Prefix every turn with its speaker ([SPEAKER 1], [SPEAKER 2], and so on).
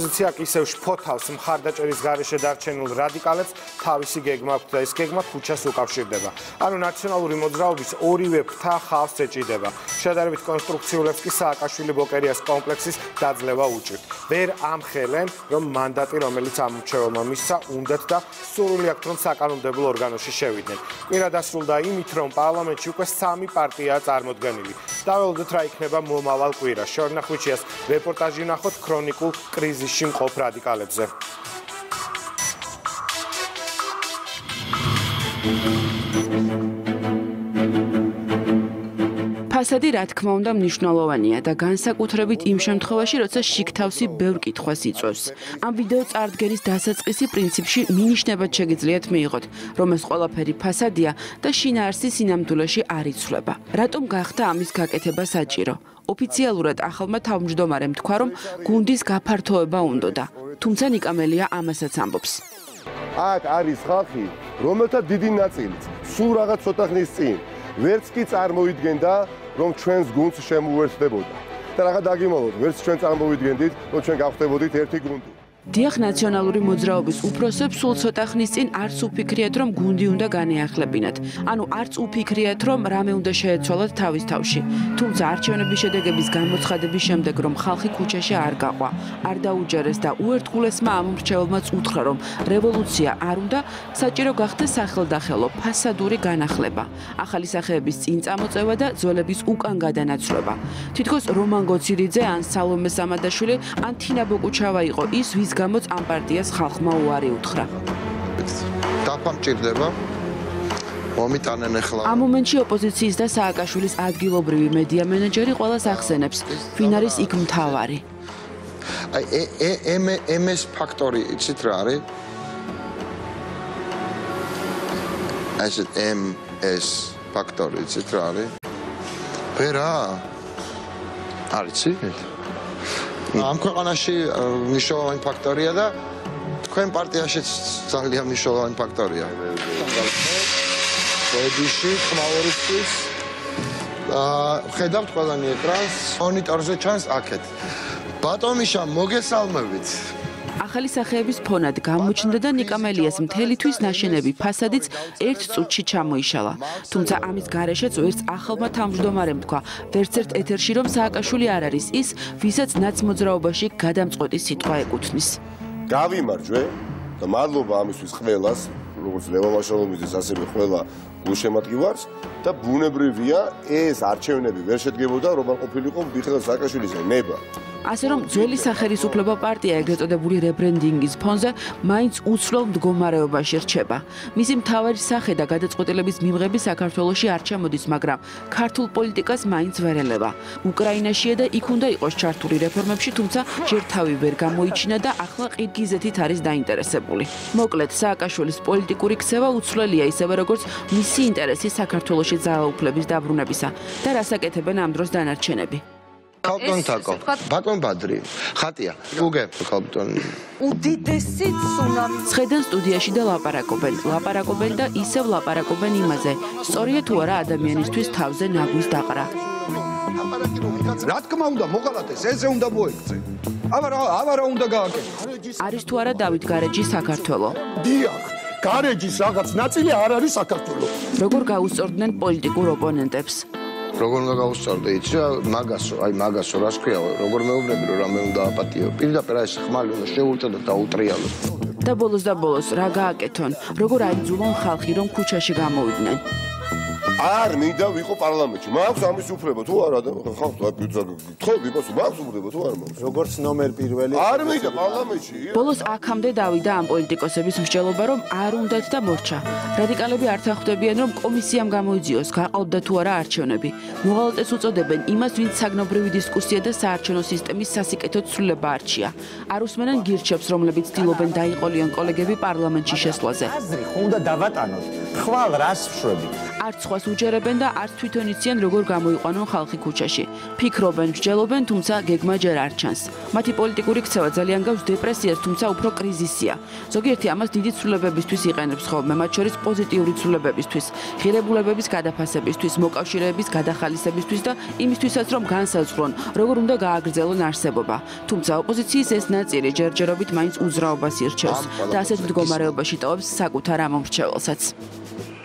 [SPEAKER 1] ოპოზიცია კი ისევ შფოთავს მხარდაჭერის გარეშე დარჩენილ რადიკალებს თავისი გეგმა აქვს და ეს გეგმა ქუჩას უკავშირდება. ანუ ნაციონალური მოძრაობის ორივე ფრთა ხალხს ეჭიდება. შედარებით კონსტრუქციულებს კი სააკაშვილი ბოკერიას კომპლექსის დაძლევა უჭირთ. ვერ ამხელენ, რომ მანდატი, რომელიც ამორჩეველმა მისცა, უნდათ და სურვილი აქვთ, რომ საკანონმდებლო ორგანოში შევიდნენ. კვირა დასრულდა იმით, რომ პარლამენტში უკვე 3 პარტიაა წარმოდგენილი. დაველოდოთ რა იქნება მომავალ კვირაში. შორნახვიჩიას რეპორტაჟი ვნახოთ ქრონიკულ კრიზისში მყოფ რადიკალებზე.
[SPEAKER 2] ფასადი რა თქმა უნდა მნიშვნელოვანია და განსაკუთრებით იმ შემთხვევაში, როცა შიგთავსი ბევრ კითხვას იწვევს. ამ ვიდეო წარდგენის დასაწყისი პრინციპში მინიშნებად შეგიძლიათ მიიღოთ, რომ ეს ყველაფერი ფასადია და შინაარსი სინამდვილეში არ იცვლება. რატომ გახდა ამის გაკეთება საჭირო? ოფიციალურად ახალმა თავმჯდომარემ თქვა, რომ გუნდის გაფართოება უნდოდა. თუმცა ნიკამელია ამასაც ამბობს.
[SPEAKER 3] აქ არის ხალხი, რომელთა დიდი ნაწილი სულ რაღაც ცოტა ხნის წინ ვერც კი წარმოიდგენდა, რომ ჩვენს გუნდს შემოუერთდებოდა. და რაღაც დაგიმალოთ, ვერც ჩვენ წარმოვიდგენდით, რომ ჩვენ გავხდებოდით ერთი გუნდი.
[SPEAKER 2] დიახ, ნაციონალური მოძრაობის უფროსებს სულ ცოტა ხნის წინ არც უფიქრიათ, რომ გუნდი უნდა განეახლებინათ. ანუ არც უფიქრიათ, რომ რამე უნდა შეეცვალათ თავის თავში. თუმცა არჩევნების შედეგების გამოცხადების შემდეგ, რომ ხალხი ქუჩაში არ გაყვა, არ დაუჯერეს და უერთგულესმა ამომრჩეველმაც უთხრა, რომ რევოლუცია არ უნდა, საჭირო გახდა სახელდახელო, ფასადური განახლება. ახალი სახეების წინ წამოწევა და ძველების უკან გადანაცვლება. თითქოს რომან გოცირიძე ან სალომე სამადაშვილი ან თინა ბოკუჩავა იყო ის, ვის გამოც ამ პარტიას ხალხმა უარი უთხრა.
[SPEAKER 4] დაფამჭირდება. მომიტანენ ახლა.
[SPEAKER 2] ამ მომენტში ოპოზიციის და სააკაშვილის ადგილობრივი მედია მენეჯერი ყველას ახსენებს, ვინ არის იქ მთავარი.
[SPEAKER 4] MS ფაქტორი, იცით რა არის? ეს MS ფაქტორი, იცით რა არის? ვერა? არიცი? ამ ქვეყანაში მნიშვნელოვანი ფაქტორია და თქვენ პარტიაშიც ძალიან მნიშვნელოვანი ფაქტორია. ოდიში ხმაურისთვის ხედავთ ყველანი ეკრანს, მონიტორზე ჩანს აქეთ. ბატონიშა, მოგესალმებით.
[SPEAKER 2] ახალი სახეების ფონად გამოჩნდა და ნიკამელიას მთელი თვის ნაშენები ფასადიც ერთ წუთში ჩამოიშალა. თუმცა ამის გარეშეც ვერც ახალმა თავმჯდომარემ თქვა, ვერც ერთ ეთერში, რომ სააკაშვილი არ არის ის, ვისაც ნაცმოძრაობაში გადამწყვეტი სიტყვა ეკუთვნის.
[SPEAKER 3] გავიმარჯვე და მადლობა ამისთვის ყველას, როგორც ლევამაშალომიძეს, ასევე ყველა გულშემატკივარს და ბუნებრივია ეს არჩევნები ვერ შედგებოდა, რომ არ ყოფილიყო მიხეილ სააკაშვილის ნება.
[SPEAKER 2] ასე რომ ძველი სახელისუფლება პარტია ეგრეთ წოდებული რებრენდინგის ფონზე მაინც უცვლელ მდგომარეობაში რჩება. მისი მთავარი სახე და გადაწყვეტილების მიღები საქართველოში არ ჩამოდის, მაგრამ ქართულ პოლიტიკას მაინც ვერ ელევა. უკრაინაშია და იქ უნდა იყოს ჩართული რეფორმებში, თუმცა ჯერ თავი ვერ გამოიჩინა და ახლა ყირგიზეთით არის დაინტერესებული. მოკლედ, სააკაშვილის პოლიტიკური ქცევა უცვლელია ისევე როგორც მისი ინტერესი საქართველოში ძალაუფლების დაბრუნებისა და რას აკეთებენ ამ დროს დანარჩენები.
[SPEAKER 4] ქალბატონ თაკო, ბატონ ბადრი, ხატია, გუგე ქალბატონი.
[SPEAKER 2] უდიდესი ცუნამი. ხედან სტუდიაში და ლაპარაკობენ და ისევ ლაპარაკობენ იმაზე, სწორია თუ არა ადამიანისთვის თავზე ნაგვის დაყრა.
[SPEAKER 5] რა თქმა უნდა, მოღალატეს, ესე უნდა მოექცე. აბარა უნდა გააკეთო.
[SPEAKER 2] არის თუ არა დავით გარეჯი საქართველო?
[SPEAKER 5] დიახ, გარეჯის რაღაც ნაწილი არ არის საქართველო.
[SPEAKER 2] როგორ გაუსწორდნენ პოლიტიკურ ოპონენტებს?
[SPEAKER 4] როგორ უნდა გავუსწორდე, იცი რა, მაგასო, რას ქვია, როგორ მეუბნები, რომ რამე უნდა აპატიო. პირდაპირ ეს ხმალი უნდა შეურჩა და დაუტრიალოს.
[SPEAKER 2] და ბოლოს რა გააკეთონ? როგორ აიძულონ ხალხი, რომ ქუჩაში გამოვიდნენ?
[SPEAKER 3] არ მინდა ვიყო პარლამენტში. მაქვს ამის უფლება თუ არა და ხალხს გთხოვდი, მაქვს უფლება თუ არ მაქვს.
[SPEAKER 6] როგორც ნომერ პირველი.
[SPEAKER 3] არ მინდა პარლამენტში.
[SPEAKER 2] ბოლოს აქამდე დავიდა ამ პოლიტიკოსების მსჯელობა, რომ არ უნდათ და მორჩა. რადიკალები არ თანხმდებიან, რომ კომისიამ გამოიძიოს, გაყავდა თუ არა არჩევნები. მოღალატეს უწოდებენ იმას, ვინც საგნობრივი დისკუსია და საარჩევნო სისტემის სასიკეთო ცვლილება არჩია. არ უსმენენ გირჩებს, რომლებიც ცდილობენ დაიყოლიან კოლეგები პარლამენტში შესვლაზე.
[SPEAKER 6] აზრი ხომ უნდა დავატანოთ. ხვალ რას ვშვებით?
[SPEAKER 2] არც სხვას უჯერებენ და არც თვითონ იციან როგორ გამოიყვანონ ხალხი ქუჩაში. ფიქრობენ, მსჯელობენ, თუმცა გეგმა ჯერ არ ჩანს. მათი პოლიტიკური ქცევა ძალიან გავს დეპრესიას, თუმცა უფრო კრიზისია. ზოგიერთი ამას დიდი ცვლილებებისთვის იყენებს ხოლმე, მათ შორის პოზიტიური ცვლილებებისთვის, ღირებულებების გადაფასებისთვის, მოკავშირეების გადახალისებისთვის და იმისთვისაც რომ განსაზღვრონ, როგორ უნდა გააგრძელონ არსებობა. თუმცა ოპოზიციის ეს ნაწილი ჯერჯერობით მაინც უზრაობას ირჩევს და ასეთ მდგომარეობაში ტოვებს საკუთარ ამომრჩეველსაც.